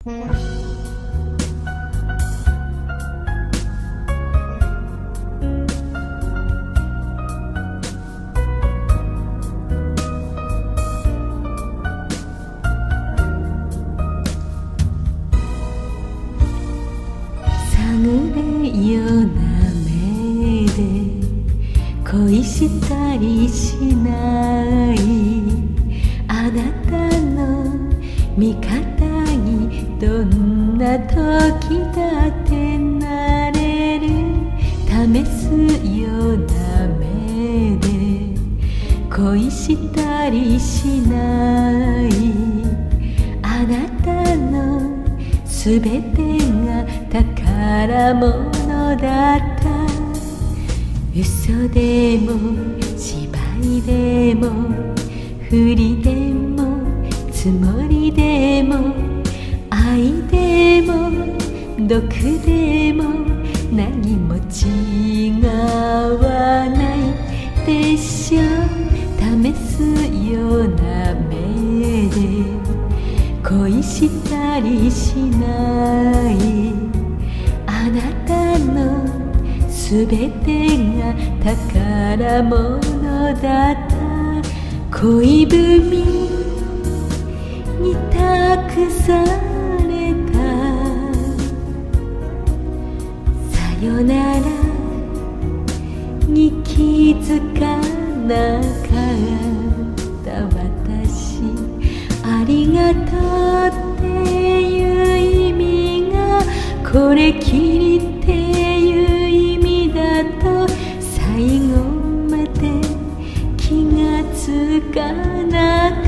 ような目で恋したりしない、あなたの味方にどんな時だってなれる、試すような目で恋したりしない、あなたのすべてが宝物だった。嘘でも芝居でも振りでもつもりでも愛でも毒でも何も違わないでしょう。試すような目で恋したりしない、あなたのすべてが宝物だった。恋文に託されたさよならに気づかなかった私、ありがとうっていう意味がこれきりっていう意味だと最後まで気がつかなかった。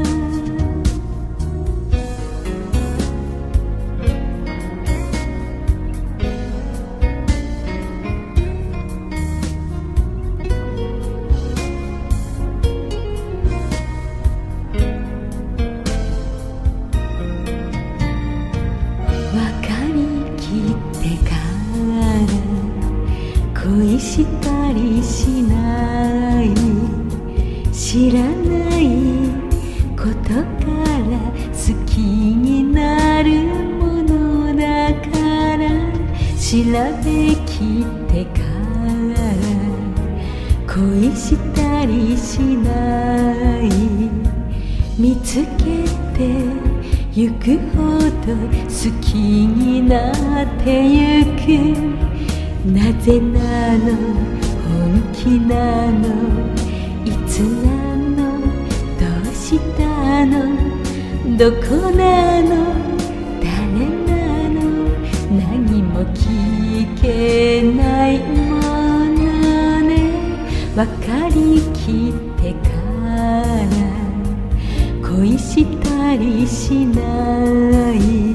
恋したりしない、知らないことから好きになるものだから、調べきってから恋したりしない、見つけてゆくほど好きになってゆく。なぜなの、本気なの、いつなの、どうしたの、どこなの、誰なの、何も聞けないものね。分かりきってから恋したりしない、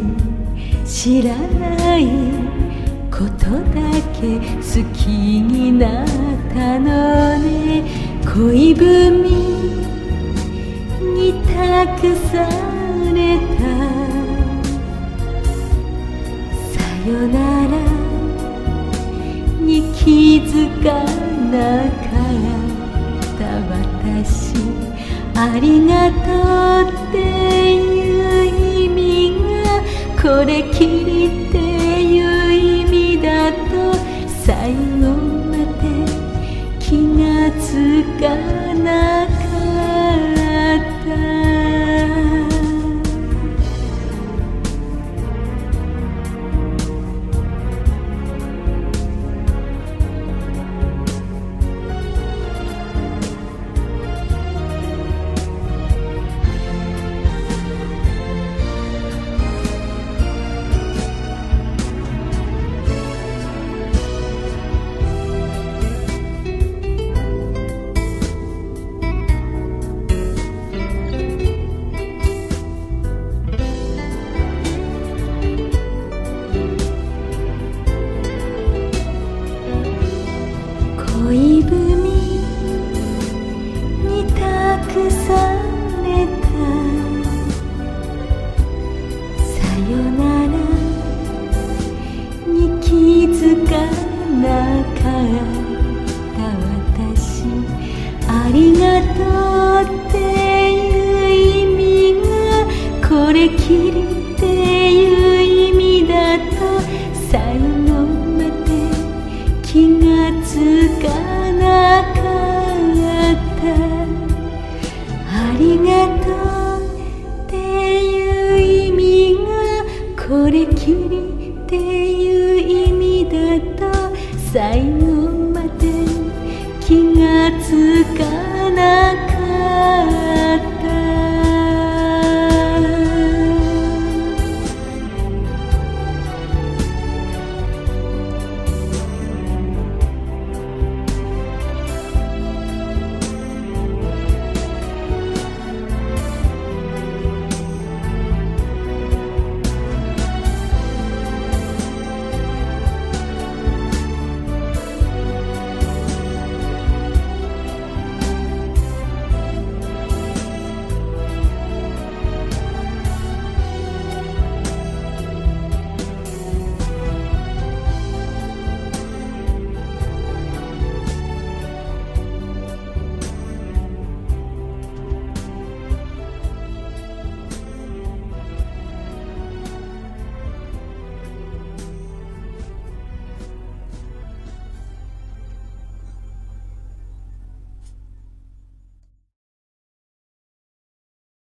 知らないことだけ好きになったのね。恋文に託されたさよならに気づかなかった私、ありがとうっていう意味がこれきりっていう意味だと最後まで気がつかなかった。 れきりっていう意味だと最後まで気がつかなかったありがとうっていう意味がこれきりっていう意味だと最後まで気がつか